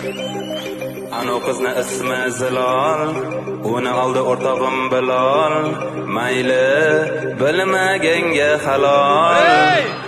Anu qizni ismi Zilol, uni oldi o'rtog'im Bilol, mayli bilmaganga halol.